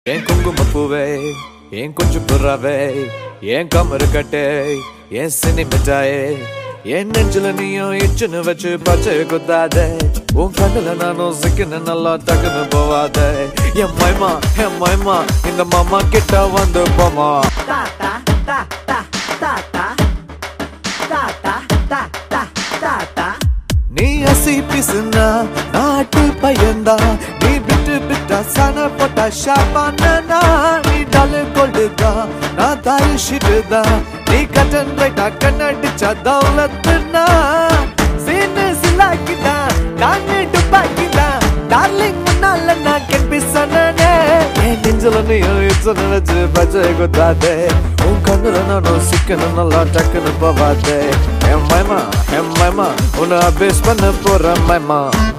ஏன் குங்குமப்பூவே ஏன் கொஞ்சம் புறாவே ஏன் கமரு கட்டே ஏன் சினி மிட்டாயே என் நெஞ்சில நீயும் இச்சுன்னு வச்சு பச்சை குத்தாதே உன் கண்ணுல நானும் சிக்கன நல்லா டக்குன்னு போவாதே என் மைமா இந்த மாமா கிட்ட வந்து போமா நீ அசி பிசுனா நாட்டு பையன்தா நீ விட்டு விட்டா சன போட்டா ஷாப்பானா நீ டாலு கோல்டுதா நான் தாரு ஷிட்டுதா நீ கட்டன் ரைட்டா கண்ணடிச்சா தௌலத்துனா சீனு சிலாக்கிதா நானே டுபாக்கிதா டார்லிங் முன்னால நான் கெம்பி சொன்னனே என் நெஞ்சில நீயும் இச்சனை வச்சு பச்சை குத்தாதே உன் கண்ணுல நானும் சிக்கன நல்லா டக்குன்னு போவாதே என் மைமா உன்னை அபேஸ் பண்ண போற மைமா